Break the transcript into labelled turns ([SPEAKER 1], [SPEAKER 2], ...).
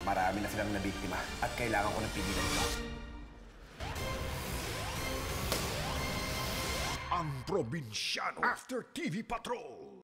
[SPEAKER 1] Marami na silang nabiktima at kailangan ko ng pigilan ito.
[SPEAKER 2] Ang Probinsyano After TV Patrol.